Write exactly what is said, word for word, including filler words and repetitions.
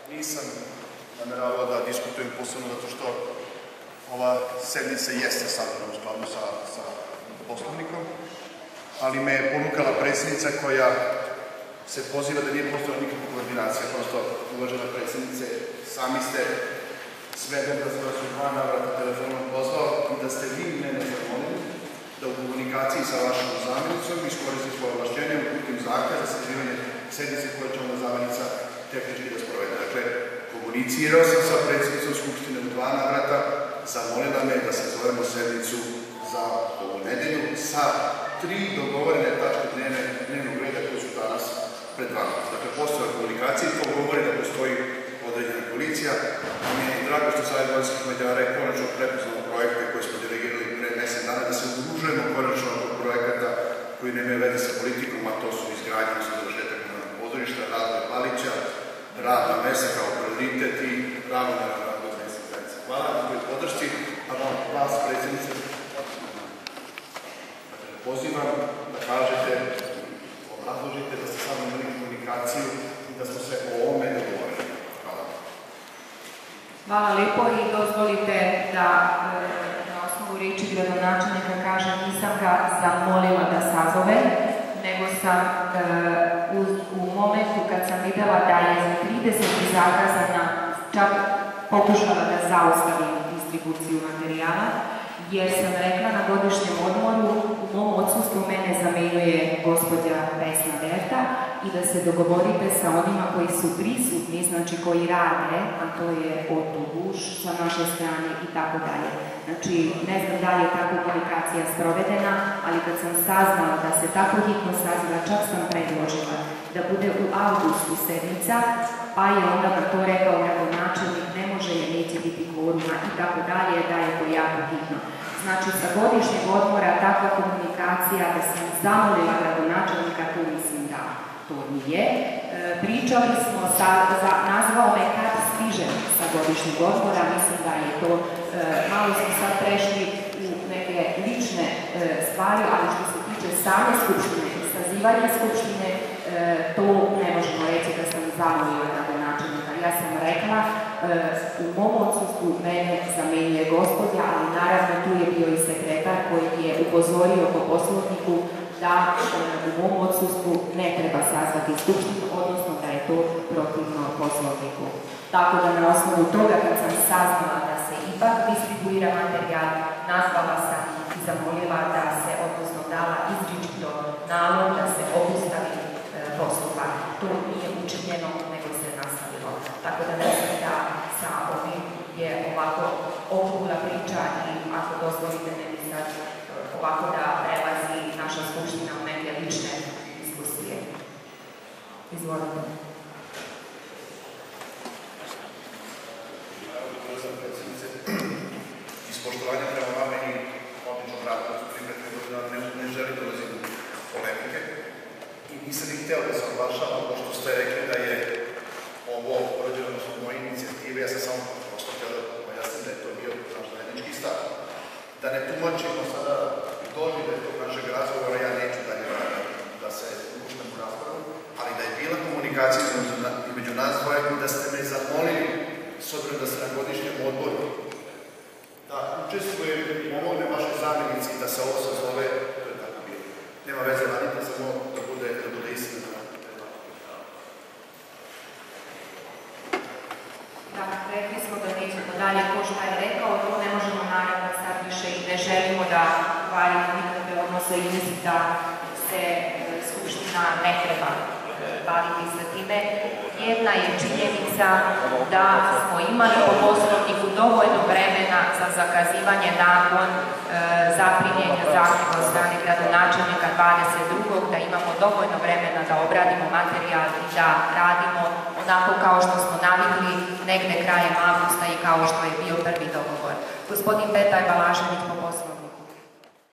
Nisam nameravao da diskutujem posebno zato što ova sednica jeste sadržana u skladu sa, sa poslovnikom, ali me je ponukala predsjednica koja se poziva da nije postojala nikakva koordinacija. Prosto, uvažena predsjednice, sami ste sveden da sam vas u dva navrata telefonom pozvao i da ste vi mene zamolili da u komunikaciji sa vašom zamjenicom iskoristim svoje ovlašćenje u putim zahtjev za sazivanje sednice koje će onda zamjenica tehnički da sprovede. Dakle, komunicirao sam sa predsjednicom Skupštine u dva navrata, zamolila me da sazovemo sednicu za ovu nedelju sa tri dogovorene tačke dnevnog reda koje su danas pred vama. Dakle, postoje komunikacije i to govori da postoji određena koalicija. Mi je drago što Savjet vojvođanskih Mađara je konačno prepoznao projekte koje smo delegirali pre mesec dana, da se udružujemo konačno od projekata koji nemaju veze sa politikom, a to su izgradnja za završetak pozorišta, razvoj Palića, radna mesta kao prioritet i ravnomeran razvoj mesne zajednice. Hvala na toj podršci, a vas, predsjednice, pozivam da kažete, obrazložite da ste samo imali komunikaciju i da smo se o ovome dogovorili. Hvala. Hvala lepo i dozvolite da na osnovu reči gradonačelnika kažem, nisam ga zamolila da sazove, nego sam u momentu kad sam videla da je za trideset zakazana, čak pokušala da zaustavim distribuciju materijala, jer sam rekla na godišnjem odmoru, u mom odsustvu mene zamenjuje gospođa Vesna Derta i da se dogovorite sa onima koji su prisutni, znači koji rade, a to je Otto Buš sa naše strane i tako dalje. Znači, ne znam da li je ta komunikacija sprovedena, ali kad sam saznala da se tako hitno saziva, čak sam predložila da bude u avgustu sednica, pa je onda na to rekao gradonačelnik, ne može jer neće biti kvoruma i tako dalje, da je to jako hitno. Znači, sa godišnjeg odmora takva komunikacija da sam zamolila gradonačelnika, to mislim da to nije. Pričali smo, nazvao me kad stižem sa godišnjeg odmora, mislim da je to, malo smo sad prešli u neke lične stvari, ali što se tiče same skupštine i sazivanja skupštine, to ne možemo reći da sam zamolila gradonačelnika. Ja sam rekla, u mom odsustvu mene zamenjuje gospođa, ali naravno tu je bio i sekretar koji je upozorio po poslovniku da u mom odsustvu ne treba sazvati skupštinu, odnosno da je to protivno poslovniku. Tako da na osnovu toga kad sam saznala da se ipak distribuira materijal, nazvala sam i zamolila da se, odnosno dala izričito nalog da se obustavi postupak. To nije učinjeno, nego se nastavilo. Tako da mislim da sa ovim je ovako okrugla priča i ako dozvolite ne bi sad ovako da prelazi naša skupština u neke lične diskusije. Izvolite. Iz poštovanja prema vama i odličnom radu koji su primetili godina ne želim da ulazim u polemike i nisam ni hteo da se oglašavam, pošto ste rekli da je ovo urađeno na moje inicijative, ja sam samo prosto htio da pojasnim da je to bio naš zajednički stav. Da ne tumačimo sada doživlje tog našeg razgovora, ja neću dalje da se upuštam u razgovoru, ali da je bila komunikacija između nas dvoje i da ste me zamolili, s obzirom da ste na godišnjem odboru, da učestvujem i pomogne vašoj zamjenici da se ovo sazove, to je tako bilo. Nema veze, radite samo da bude, da bude istina. Da, rekli smo da nećemo dalje ko šta je rekao, to ne možemo naravno sad više i ne želimo da kvarimo nikakve odnose i mislim da se Skupština ne treba baviti sa time. Jedna je činjenica da smo imali po poslovniku dovoljno vremena za zakazivanje nakon zaprimljenja zahtjeva od strane gradonačelnika dvadeset drugog da imamo dovoljno vremena da obradimo materijal i da radimo onako kao što smo navikli negde krajem avgusta i kao što je bio prvi dogovor. Gospodin Petar Balašević po poslovniku.